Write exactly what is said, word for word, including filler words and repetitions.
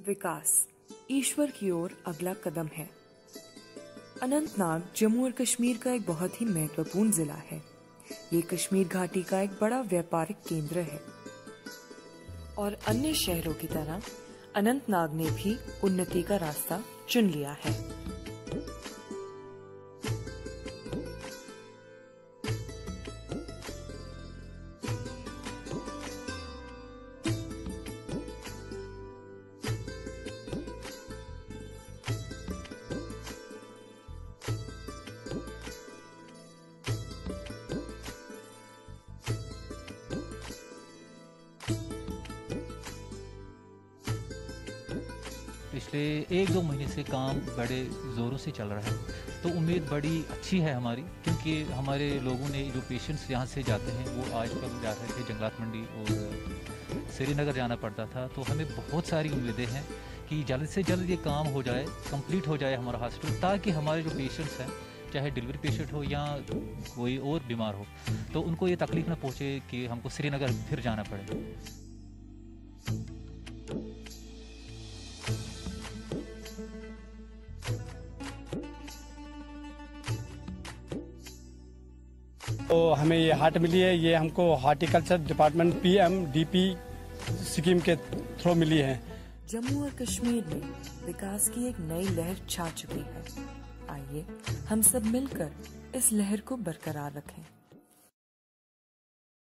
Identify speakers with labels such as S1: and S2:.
S1: विकास ईश्वर की ओर अगला कदम है। अनंतनाग जम्मू और कश्मीर का एक बहुत ही महत्वपूर्ण जिला है। ये कश्मीर घाटी का एक बड़ा व्यापारिक केंद्र है और अन्य शहरों की तरह अनंतनाग ने भी उन्नति का रास्ता चुन लिया है।
S2: पिछले एक दो महीने से काम बड़े ज़ोरों से चल रहा है, तो उम्मीद बड़ी अच्छी है हमारी, क्योंकि हमारे लोगों ने जो पेशेंट्स यहाँ से जाते हैं वो आजकल जा रहे थे जंगलात मंडी और श्रीनगर जाना पड़ता था। तो हमें बहुत सारी उम्मीदें हैं कि जल्द से जल्द ये काम हो जाए, कंप्लीट हो जाए हमारा हॉस्पिटल, ताकि हमारे जो पेशेंट्स हैं, चाहे डिलीवरी पेशेंट हो या कोई और बीमार हो, तो उनको ये तकलीफ ना पहुँचे कि हमको श्रीनगर फिर जाना पड़े।
S3: तो हमें ये हाट मिली है, ये हमको horticulture department P M D P scheme के थ्रू मिली है।
S1: जम्मू और कश्मीर में विकास की एक नई लहर छा चुकी है। आइए हम सब मिलकर इस लहर को बरकरार रखें।